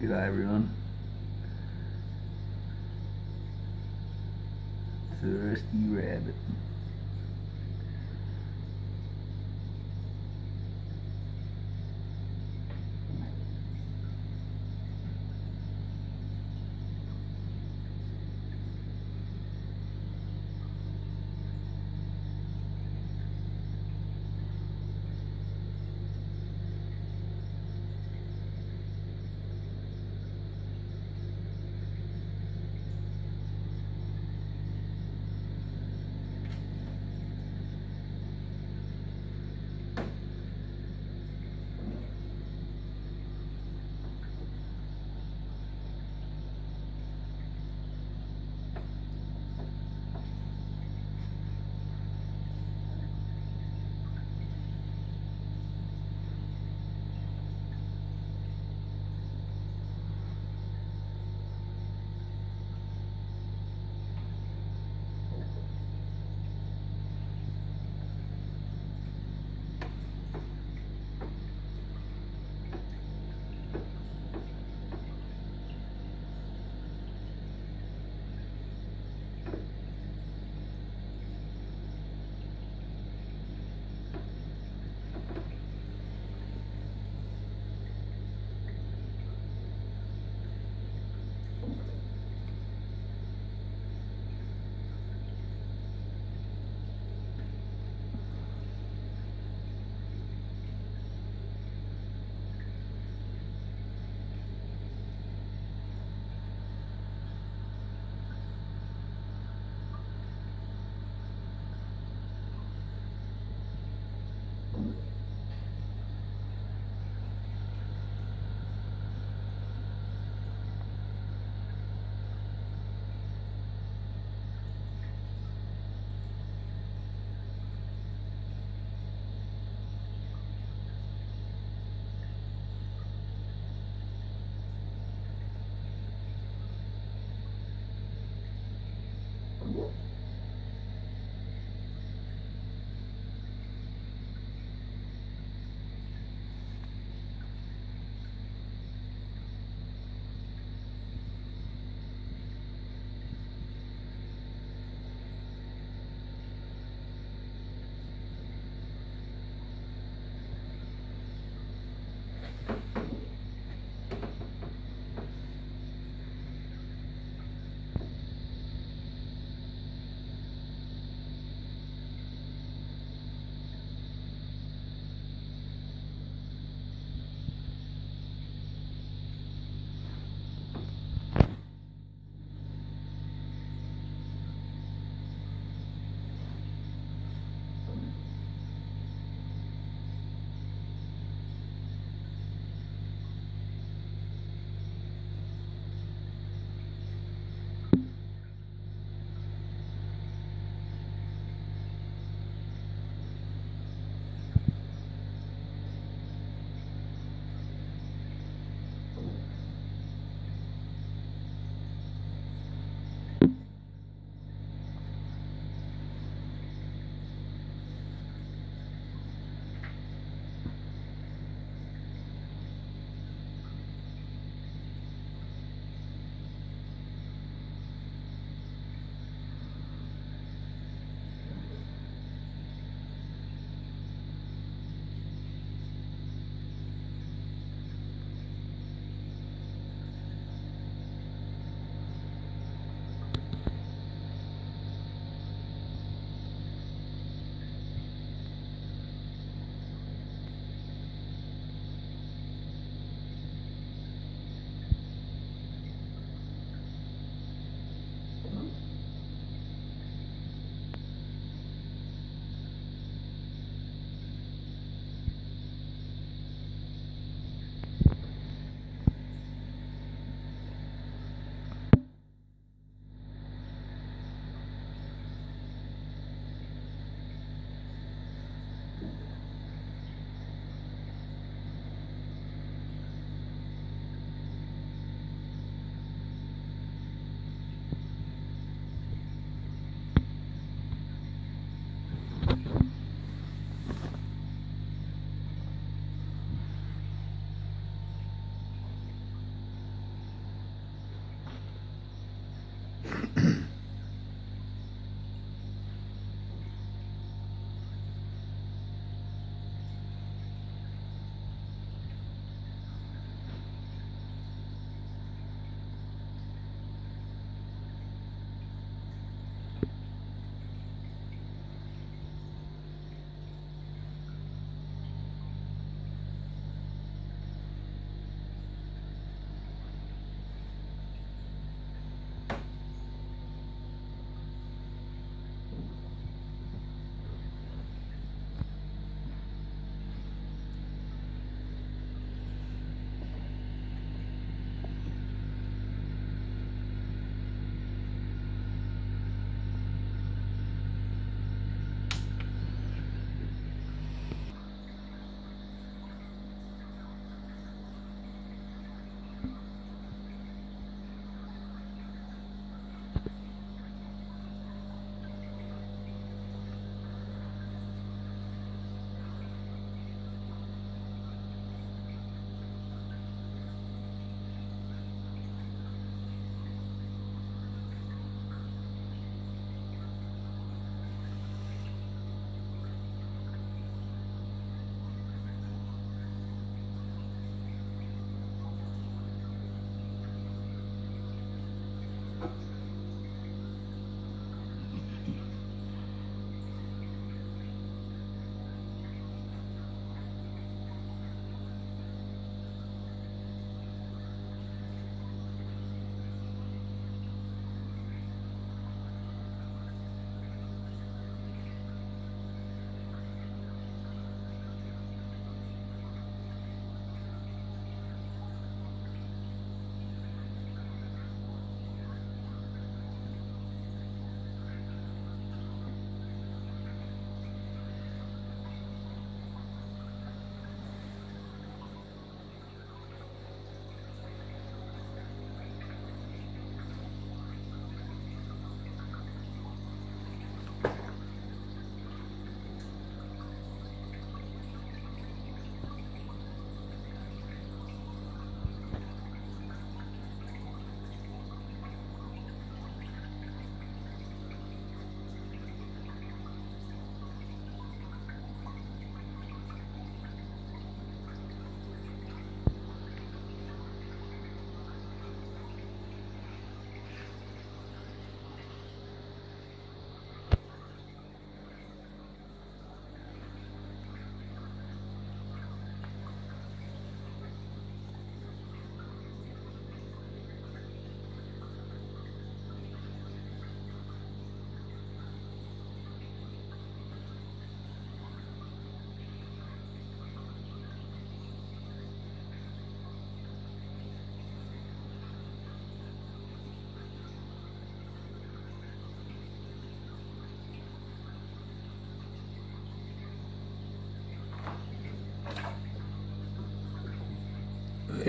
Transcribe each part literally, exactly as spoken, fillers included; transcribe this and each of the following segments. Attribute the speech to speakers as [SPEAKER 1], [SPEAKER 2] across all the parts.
[SPEAKER 1] Good eye, everyone. Thirsty rabbit.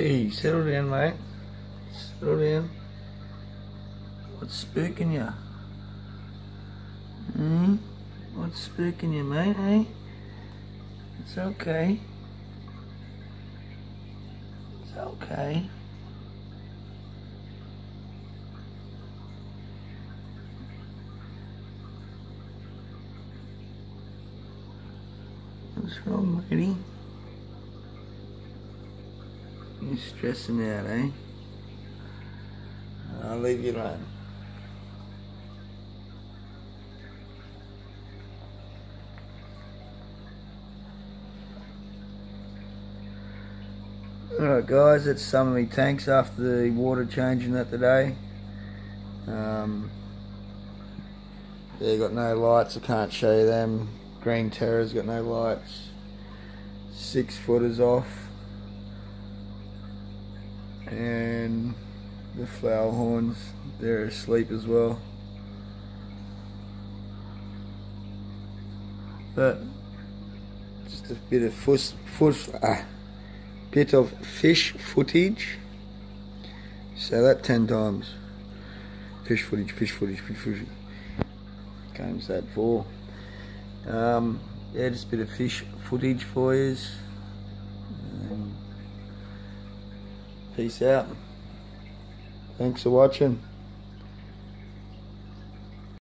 [SPEAKER 1] Hey, settle down, mate. Settle down. What's spooking you? Hmm? What's spooking you, mate, eh? It's okay. It's okay. What's wrong, lady? You're stressing out, eh? I'll leave you alone. Alright guys, that's some of my tanks after the water changing that today. Um, they got no lights, I can't show you them. Green Terror's got no lights. Six footers off. And the flower horns, they're asleep as well. But just a bit of fuss, fuss, ah, bit of fish footage. Say that ten times. Fish footage, fish footage, fish footage. Can't say that for. Um, yeah, just a bit of fish footage for you. Um, peace out. Thanks for watching.